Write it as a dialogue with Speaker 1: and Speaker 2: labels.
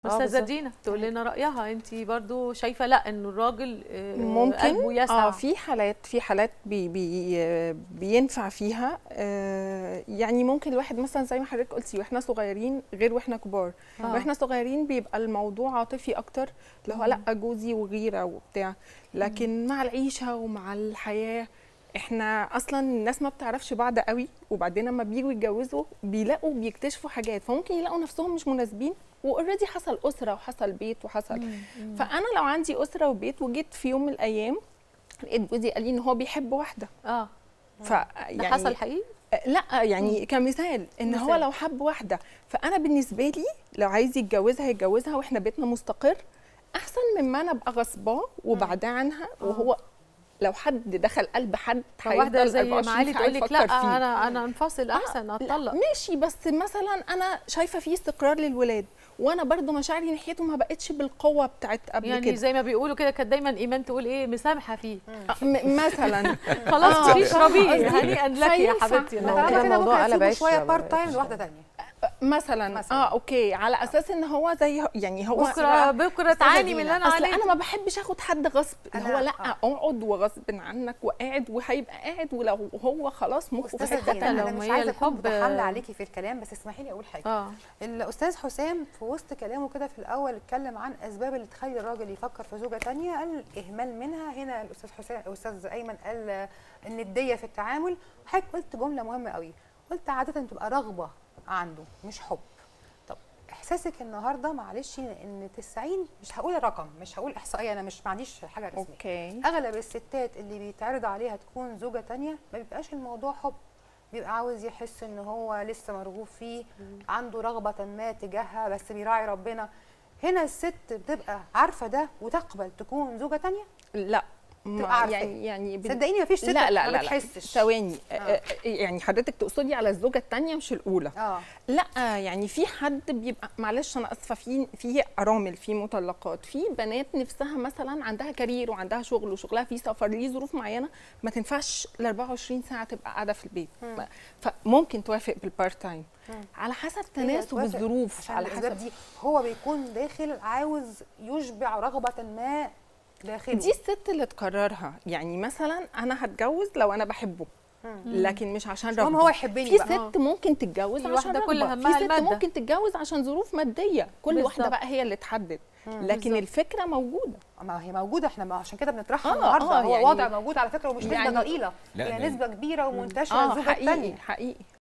Speaker 1: استاذه دينا تقول لنا رايها، انت برضو شايفه لا انه الراجل
Speaker 2: ممكن
Speaker 1: قلبه يسع؟
Speaker 2: في حالات بينفع فيها. يعني ممكن الواحد مثلا زي ما حضرتك قلتي واحنا صغيرين غير واحنا كبار. واحنا صغيرين بيبقى الموضوع عاطفي اكتر، اللي هو لا جوزي وغيره وبتاع، لكن مع العيشه ومع الحياه احنا اصلا الناس ما بتعرفش بعض قوي، وبعدين لما بييجوا يتجوزوا بيكتشفوا حاجات، فممكن يلاقوا نفسهم مش مناسبين، واوريدي حصل اسره وحصل بيت وحصل. فانا لو عندي اسره وبيت وجيت في يوم من الايام لقيت جوزي قال لي ان هو بيحب واحده،
Speaker 1: ده حصل حقيقي؟
Speaker 2: لا يعني كمثال ان هو لو حب واحده، فانا بالنسبه لي لو عايز يتجوزها يتجوزها واحنا بيتنا مستقر، احسن مما انا ابقى غصباه وبعداه عنها. وهو لو حد دخل قلب حد
Speaker 1: واحده زي معالي تقول لك لا
Speaker 2: فيه.
Speaker 1: انا انفصل احسن اتطلق.
Speaker 2: ماشي، بس مثلا انا شايفه فيه استقرار للولاد، وانا برضو مشاعري ناحيته ما بقتش بالقوه بتاعت قبل
Speaker 1: يعني
Speaker 2: كده.
Speaker 1: زي ما بيقولوا كده كانت دايما ايمان تقول ايه، مسامحه فيه
Speaker 2: مثلا.
Speaker 1: خلاص اشربي هنيئا لك يا حبيبتي.
Speaker 3: كده الموضوع قلب شويه بارت تايم لواحده ثانيه
Speaker 2: مثلا اوكي، على اساس ان هو زي يعني هو
Speaker 1: بكره تعاني من اللي انا عليه.
Speaker 2: انا ما بحبش اخد حد غصب، اللي هو لا اقعد وغصب عنك وقاعد وهيبقى قاعد، ولو هو خلاص مخه في حته
Speaker 3: ثانيه. انا مش عايزه اكون متحامله عليكي في الكلام، بس اسمحي لي اقول حاجه. الاستاذ حسام في وسط كلامه كده في الاول اتكلم عن اسباب اللي تخلي الراجل يفكر في زوجه ثانيه، قال اهمال منها. هنا الاستاذ حسام الاستاذ ايمن قال النديه في التعامل. حضرتك قلت جمله مهمه قوي، قلت عاده بتبقى رغبه عنده مش حب. طب احساسك النهارده معلش ان 90، مش هقول الرقم، مش هقول احصائيه، انا مش معنديش حاجه رسميه،
Speaker 2: اوكي،
Speaker 3: اغلب الستات اللي بيتعرض عليها تكون زوجه ثانيه ما بيبقاش الموضوع حب، بيبقى عاوز يحس ان هو لسه مرغوب فيه، عنده رغبه ما تجاهها بس بيراعي ربنا. هنا الست بتبقى عارفه ده وتقبل تكون زوجه ثانيه؟
Speaker 2: لا
Speaker 3: يعني صدقيني مفيش ست
Speaker 2: لا
Speaker 3: ما بتحسش.
Speaker 2: ثواني، يعني حضرتك تقصدي على الزوجه الثانيه مش الاولى؟ لا يعني في حد بيبقى، معلش انا اسفه، في ارامل، في مطلقات، في بنات نفسها مثلا عندها كارير وعندها شغل وشغلها في سفر، ليه ظروف معينه ما تنفعش ال 24 ساعه تبقى قاعده في البيت، فممكن توافق بالبارت تايم على حسب تناسب الظروف. على حسب
Speaker 3: دي هو بيكون داخل عاوز يشبع رغبه ما داخلي.
Speaker 2: دي الست اللي تقررها، يعني مثلا انا هتجوز لو انا بحبه، لكن مش عشان رغبه.
Speaker 3: هو يحبني.
Speaker 2: في ست ممكن تتجوز عشان رغبه،
Speaker 1: كل همها
Speaker 2: في ست ممكن تتجوز عشان ظروف ماديه، كل واحده بقى هي اللي تحدد. لكن الفكره موجوده،
Speaker 3: ما هي موجوده، احنا عشان كده بنطرحها النهارده. هو يعني وضع موجود على فكره، ومش نسبه ضئيله، هي نسبه كبيره ومنتشره.
Speaker 2: حقيقي حقيقي.